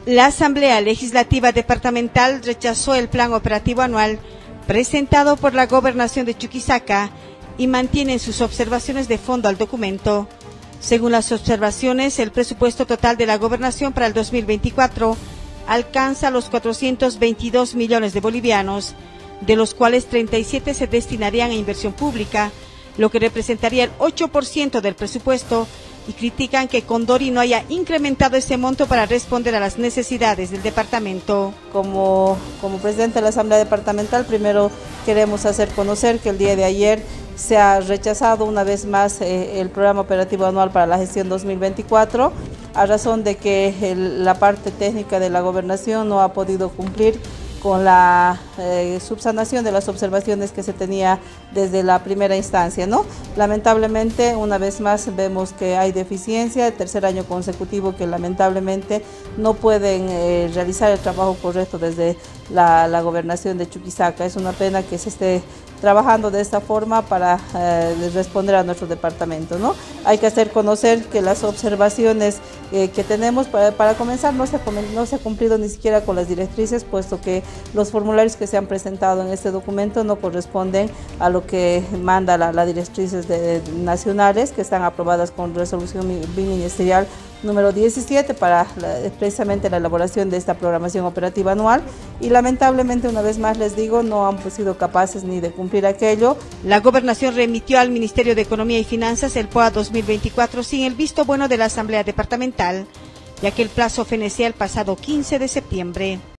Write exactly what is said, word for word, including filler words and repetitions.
La Asamblea Legislativa Departamental rechazó el Plan Operativo Anual presentado por la Gobernación de Chuquisaca y mantiene sus observaciones de fondo al documento. Según las observaciones, el presupuesto total de la Gobernación para el dos mil veinticuatro alcanza los cuatrocientos veintidós millones de bolivianos, de los cuales treinta y siete se destinarían a inversión pública, lo que representaría el ocho por ciento del presupuesto, y critican que Condori no haya incrementado ese monto para responder a las necesidades del departamento. Como, como presidente de la Asamblea Departamental, primero queremos hacer conocer que el día de ayer se ha rechazado una vez más eh, el Programa Operativo Anual para la gestión dos mil veinticuatro, a razón de que el, la parte técnica de la Gobernación no ha podido cumplir con la eh, subsanación de las observaciones que se tenía desde la primera instancia, ¿no? Lamentablemente, una vez más vemos que hay deficiencia, el tercer año consecutivo que lamentablemente no pueden eh, realizar el trabajo correcto desde la, la gobernación de Chuquisaca. Es una pena que se esté trabajando de esta forma para eh, responder a nuestro departamento, ¿no? Hay que hacer conocer que las observaciones eh, que tenemos, para, para comenzar, no se, ha, no se ha cumplido ni siquiera con las directrices, puesto que los formularios que se han presentado en este documento no corresponden a lo que manda las la directrices de, de, nacionales, que están aprobadas con resolución biministerial número diecisiete para la, precisamente la elaboración de esta programación operativa anual, y lamentablemente, una vez más les digo, no han sido capaces ni de cumplir aquello. La Gobernación remitió al Ministerio de Economía y Finanzas el P O A dos mil veinticuatro sin el visto bueno de la Asamblea Departamental, ya que el plazo fenecía el pasado quince de septiembre.